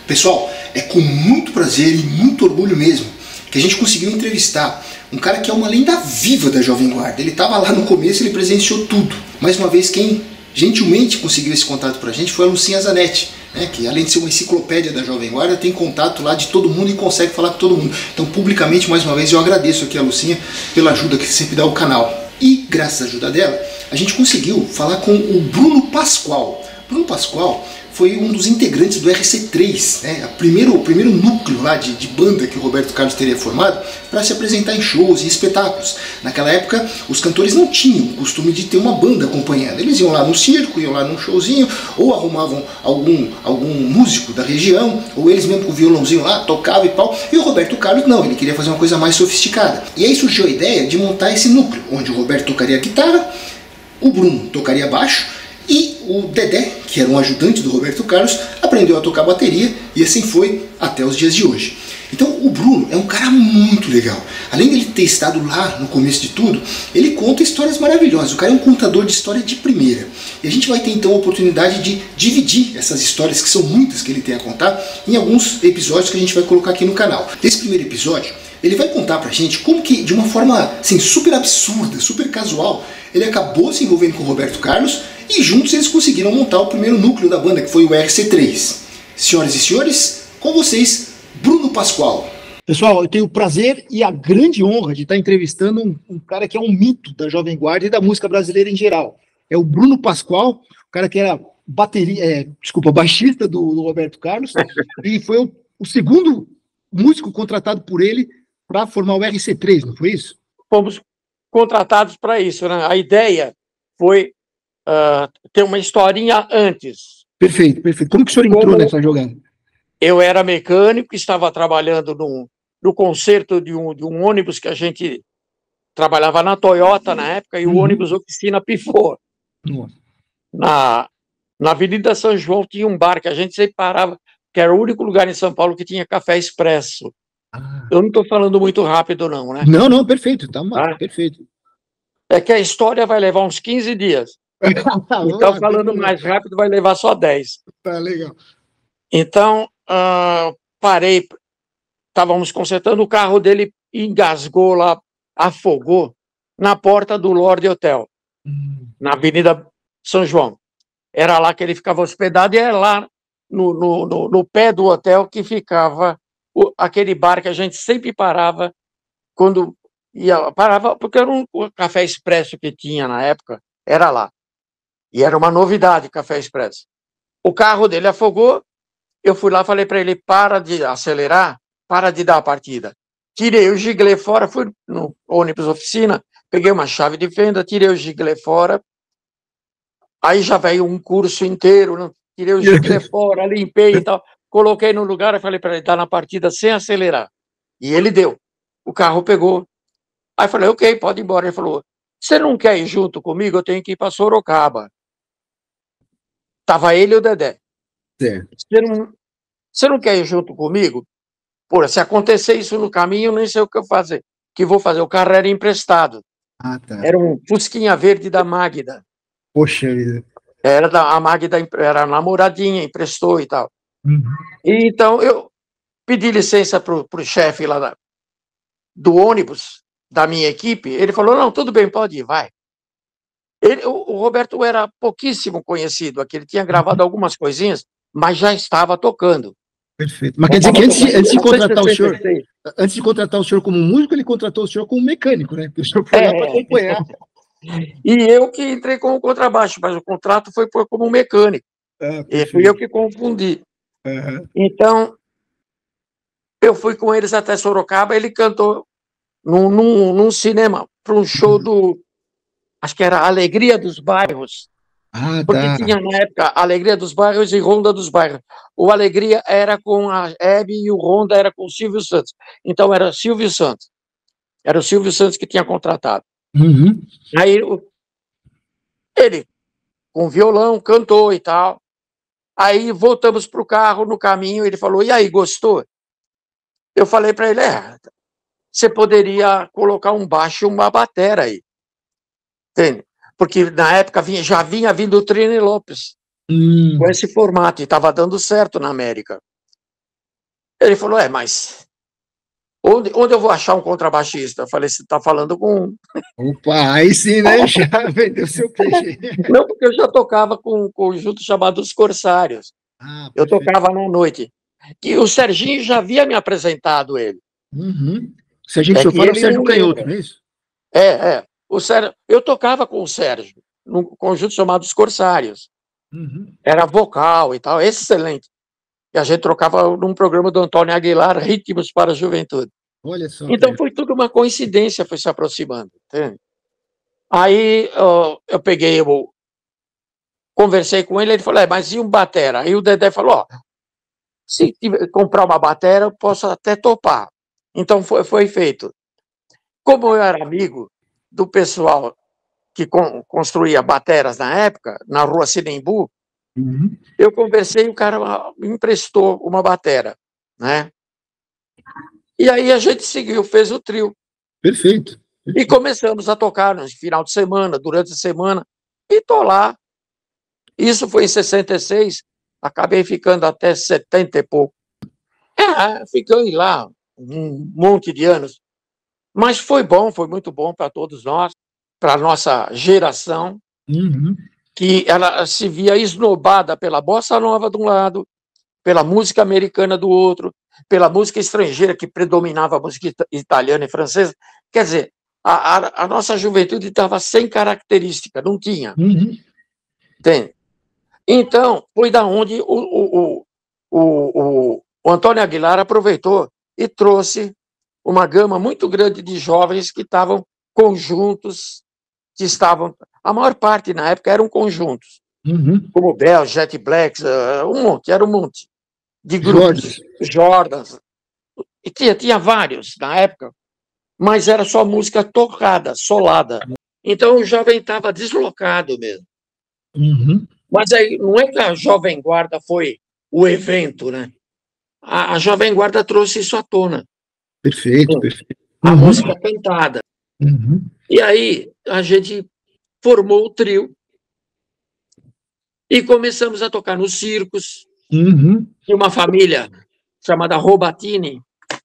Pessoal, é com muito prazer e muito orgulho mesmo que a gente conseguiu entrevistar um cara que é uma lenda viva da Jovem Guarda. Ele estava lá no começo, ele presenciou tudo. Mais uma vez, quem gentilmente conseguiu esse contato pra gente foi a Lucinha Zanetti, né, que além de ser uma enciclopédia da Jovem Guarda, tem contato lá de todo mundo e consegue falar com todo mundo. Então, publicamente, mais uma vez, eu agradeço aqui a Lucinha pela ajuda que sempre dá ao canal. E, graças à ajuda dela, a gente conseguiu falar com o Bruno Pascoal. Bruno Pascoal foi um dos integrantes do RC3, né? O primeiro núcleo lá de banda que o Roberto Carlos teria formado para se apresentar em shows e espetáculos. Naquela época, os cantores não tinham o costume de ter uma banda acompanhando. Eles iam lá no circo, iam lá num showzinho, ou arrumavam algum músico da região, ou eles mesmo com o violãozinho lá, tocavam e tal. E o Roberto Carlos não, ele queria fazer uma coisa mais sofisticada. E aí surgiu a ideia de montar esse núcleo, onde o Roberto tocaria guitarra, o Bruno tocaria baixo, e o Dedé, que era um ajudante do Roberto Carlos, aprendeu a tocar bateria e assim foi até os dias de hoje. Então o Bruno é um cara muito legal. Além de ele ter estado lá no começo de tudo, ele conta histórias maravilhosas. O cara é um contador de história de primeira. E a gente vai ter então a oportunidade de dividir essas histórias, que são muitas que ele tem a contar, em alguns episódios que a gente vai colocar aqui no canal. Nesse primeiro episódio, ele vai contar pra gente como que, de uma forma assim, super absurda, super casual, ele acabou se envolvendo com o Roberto Carlos e juntos eles conseguiram montar o primeiro núcleo da banda, que foi o RC3. Senhoras e senhores, com vocês, Bruno Pascoal. Pessoal, eu tenho o prazer e a grande honra de estar entrevistando um cara que é um mito da Jovem Guarda e da música brasileira em geral. É o Bruno Pascoal, o cara que era baixista do Roberto Carlos, e foi o segundo músico contratado por ele para formar o RC3, não foi isso? Fomos contratados para isso, né? A ideia foi ter uma historinha antes. Perfeito, perfeito. Como que o senhor entrou nessa jogada? Eu era mecânico, estava trabalhando no conserto de um ônibus que a gente trabalhava na Toyota na época, e o ônibus oficina pifou. Na Avenida São João tinha um bar que a gente sempre parava, que era o único lugar em São Paulo que tinha café expresso. Eu não estou falando muito rápido, não, né? Não, perfeito, perfeito. É que a história vai levar uns 15 dias. Então, falando mais rápido, vai levar só 10. Tá, legal. Então, parei, estávamos consertando o carro dele, engasgou lá, afogou na porta do Lorde Hotel, na Avenida São João. Era lá que ele ficava hospedado, e era lá no pé do hotel que ficava aquele bar que a gente sempre parava quando parava, porque era um café expresso que tinha na época, era lá. E era uma novidade, café expresso. O carro dele afogou, eu fui lá, falei para ele, para de acelerar, para de dar a partida. Tirei o giglê fora, fui no ônibus oficina, peguei uma chave de fenda, tirei o giglê fora, aí já veio um curso inteiro, né? Tirei o giglê fora, limpei e tal, coloquei no lugar e falei para ele, dar na partida sem acelerar. E ele deu. O carro pegou. Aí eu falei, ok, pode ir embora. Ele falou, você não quer ir junto comigo? Eu tenho que ir para Sorocaba. Tava ele e o Dedé. Você não quer ir junto comigo? Pô, se acontecer isso no caminho, eu nem sei o que eu fazer. Que vou fazer? O carro era emprestado. Tá. Era um Fusquinha verde da Magda. Poxa vida. A Magda era namoradinha, emprestou e tal. E então eu pedi licença pro chefe lá do ônibus, da minha equipe. Ele falou, não, tudo bem, pode ir, vai. O Roberto era pouquíssimo conhecido aqui, ele tinha gravado algumas coisinhas, mas já estava tocando. Perfeito. Mas quer dizer que antes de contratar o senhor como músico, ele contratou o senhor como mecânico, né? Porque o senhor foi lá para acompanhar. E eu que entrei com o contrabaixo, mas o contrato foi como mecânico. E fui eu que confundi. Então, eu fui com eles até Sorocaba, ele cantou num cinema, para um show acho que era Alegria dos Bairros. Porque tinha na época Alegria dos Bairros e Ronda dos Bairros. O Alegria era com a Hebe e o Ronda era com o Silvio Santos. Então era Silvio Santos. Era o Silvio Santos que tinha contratado. Aí ele, com violão, cantou e tal. Aí voltamos para o carro, no caminho, ele falou, e aí, gostou? Eu falei para ele, você poderia colocar um baixo e uma batera aí. Entende? Porque na época já vinha vindo o Trini Lopes com esse formato, e estava dando certo na América. Ele falou, mas onde eu vou achar um contrabaixista? Eu falei, você está falando com um. Opa, aí sim, né? Já vendeu seu peixe. Não, porque eu já tocava com um conjunto chamado Os Corsários. Eu tocava na noite. E o Serginho já havia me apresentado ele. Uhum. Se a gente for, o Sérgio Canhoto, não é isso? Eu tocava com o Sérgio, num conjunto chamado Os Corsários. Uhum. Era vocal e tal, excelente. E a gente trocava num programa do Antônio Aguilar, Ritmos para a Juventude. Olha só. Então foi tudo uma coincidência, foi se aproximando. Entende? Aí eu peguei, conversei com ele falou, mas e um batera? Aí o Dedé falou, se comprar uma batera, eu posso até topar. Então foi feito. Como eu era amigo do pessoal que construía bateras na época, na rua Sinimbu, eu conversei e o cara me emprestou uma batera, né? E aí a gente seguiu, fez o trio. Perfeito. E começamos a tocar no final de semana, durante a semana, e tô lá. Isso foi em 66, acabei ficando até 70 e pouco. Fiquei lá um monte de anos. Mas foi bom, foi muito bom para todos nós, para a nossa geração, que ela se via esnobada pela bossa nova de um lado, pela música americana do outro, pela música estrangeira que predominava a música italiana e francesa. Quer dizer, a nossa juventude estava sem característica, não tinha. Entende? Então, foi da onde o Antônio Aguilar aproveitou e trouxe uma gama muito grande de jovens que estavam conjuntos, que estavam... A maior parte, na época, eram conjuntos. Como Bell, Jet Blacks, era um monte de grupos. Jordans. E tinha vários, na época, mas era só música tocada, solada. Então, o jovem estava deslocado mesmo. Mas aí, não é que a Jovem Guarda foi o evento, né? A Jovem Guarda trouxe isso à tona. Perfeito, perfeito. A música cantada. E aí, a gente formou o trio e começamos a tocar nos circos. Tinha uma família chamada Robatini,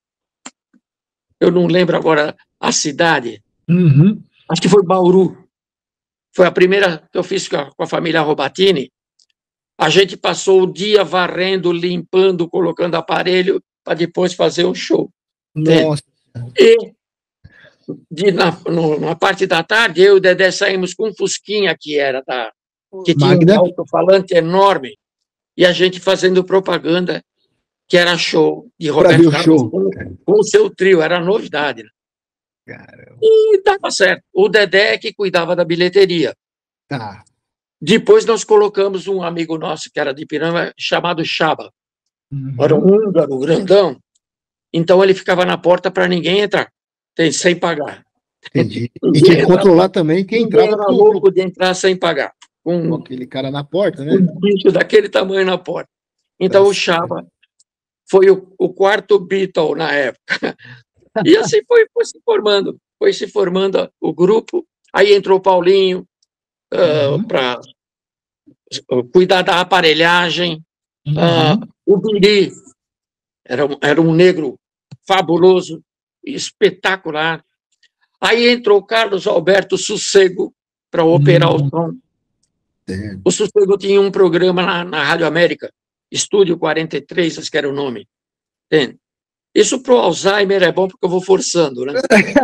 eu não lembro agora a cidade, acho que foi Bauru. Foi a primeira que eu fiz com a família Robatini. A gente passou o dia varrendo, limpando, colocando aparelho para depois fazer o show. Nossa. E na parte da tarde, eu e o Dedé saímos com um Fusquinha que tinha um alto-falante enorme, e a gente fazendo propaganda, que era show de Roberto Carlos com o seu trio, era novidade. Né? E dava certo. O Dedé que cuidava da bilheteria. Tá. Depois nós colocamos um amigo nosso, que era de Piranga, chamado Chaba. Era um húngaro grandão. Então ele ficava na porta para ninguém entrar, sem pagar. Entendi. E tinha que controlar também quem entrava. Era louco de entrar sem pagar. Com aquele cara na porta, né? Um bicho daquele tamanho na porta. Então o Chaba foi o quarto Beatle na época. E assim foi se formando o grupo. Aí entrou o Paulinho para cuidar da aparelhagem. O Biri era um negro fabuloso, espetacular. Aí entrou o Carlos Alberto Sossego para operar o som. O Sossego tinha um programa na Rádio América, Estúdio 43, acho que era o nome. Entende? Isso para o Alzheimer é bom porque eu vou forçando, né?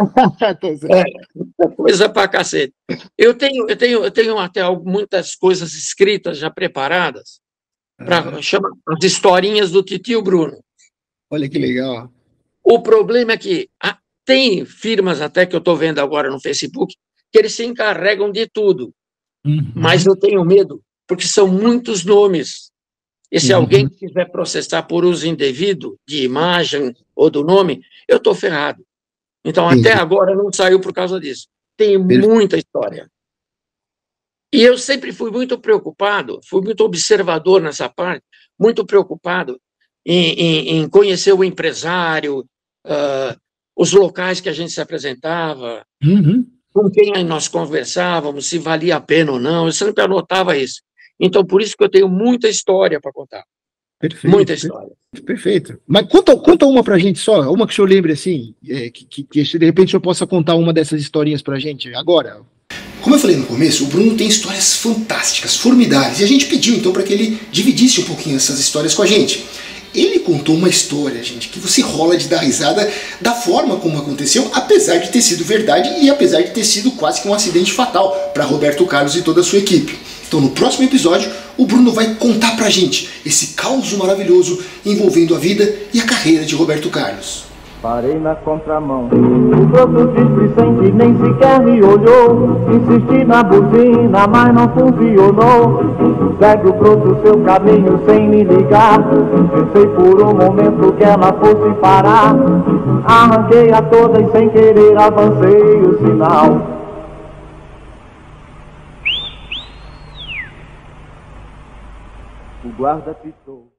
Coisa para cacete. Eu tenho até muitas coisas escritas já preparadas para chamar as historinhas do Titio Bruno. Olha que legal. O problema é que tem firmas até que eu estou vendo agora no Facebook que eles se encarregam de tudo. Mas eu tenho medo, porque são muitos nomes. E se alguém quiser processar por uso indevido de imagem ou do nome, eu estou ferrado. Então, até agora não saiu por causa disso. Tem muita história. E eu sempre fui muito preocupado, fui muito observador nessa parte, muito preocupado em conhecer o empresário, os locais que a gente se apresentava, com quem nós conversávamos, se valia a pena ou não. Eu sempre anotava isso. Então, por isso que eu tenho muita história para contar. Perfeito. Muita história. Perfeito. Mas conta uma pra gente só, uma que o senhor lembre assim, que de repente o senhor possa contar uma dessas historinhas pra gente agora. Como eu falei no começo, o Bruno tem histórias fantásticas, formidáveis, e a gente pediu então para que ele dividisse um pouquinho essas histórias com a gente. Ele contou uma história, gente, que você rola de dar risada da forma como aconteceu, apesar de ter sido verdade e apesar de ter sido quase que um acidente fatal para Roberto Carlos e toda a sua equipe. Então no próximo episódio, o Bruno vai contar pra gente esse caos maravilhoso envolvendo a vida e a carreira de Roberto Carlos. Parei na contramão, o broto displicente nem sequer me olhou. Insisti na buzina, mas não funcionou. Segue o broto seu caminho sem me ligar. Pensei por um momento que ela fosse parar. Arranquei a toda e sem querer avancei o sinal. O guarda pitou.